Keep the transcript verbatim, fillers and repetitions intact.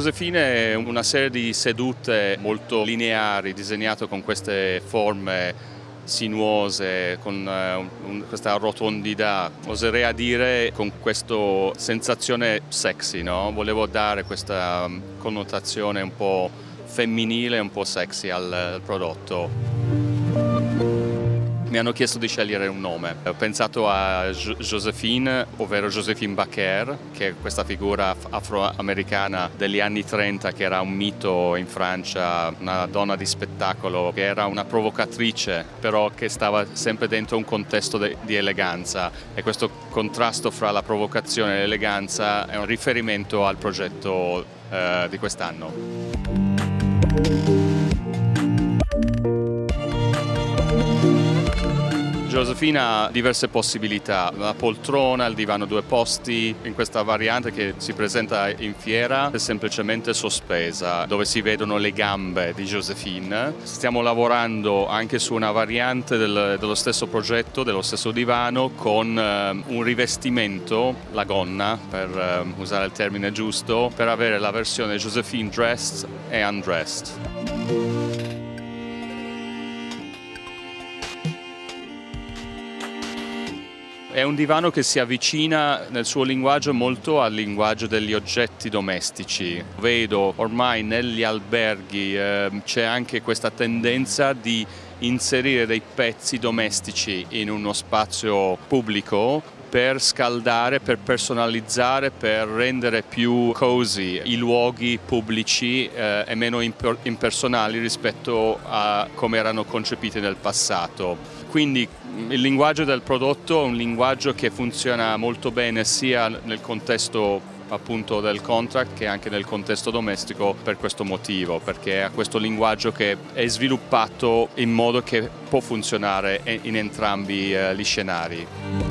Josephine è una serie di sedute molto lineari, disegnate con queste forme sinuose, con uh, un, questa rotondità, oserei a dire con questa sensazione sexy, no? Volevo dare questa um, connotazione un po' femminile, un po' sexy al, al prodotto. Mi hanno chiesto di scegliere un nome. Ho pensato a Josephine, ovvero Joséphine Baker, che è questa figura afroamericana degli anni trenta che era un mito in Francia, una donna di spettacolo, che era una provocatrice, però che stava sempre dentro un contesto di eleganza. E questo contrasto fra la provocazione e l'eleganza è un riferimento al progetto eh, di quest'anno. Josephine ha diverse possibilità, la poltrona, il divano due posti, in questa variante che si presenta in fiera è semplicemente sospesa, dove si vedono le gambe di Josephine. Stiamo lavorando anche su una variante del, dello stesso progetto, dello stesso divano, con eh, un rivestimento, la gonna, per eh, usare il termine giusto, per avere la versione Josephine dressed e undressed. È un divano che si avvicina nel suo linguaggio molto al linguaggio degli oggetti domestici. Vedo ormai negli alberghi eh, c'è anche questa tendenza di inserire dei pezzi domestici in uno spazio pubblico per scaldare, per personalizzare, per rendere più cozy i luoghi pubblici eh, e meno impersonali rispetto a come erano concepiti nel passato. Quindi il linguaggio del prodotto è un linguaggio che funziona molto bene sia nel contesto appunto del contract che anche nel contesto domestico per questo motivo, perché ha questo linguaggio che è sviluppato in modo che può funzionare in entrambi eh, gli scenari.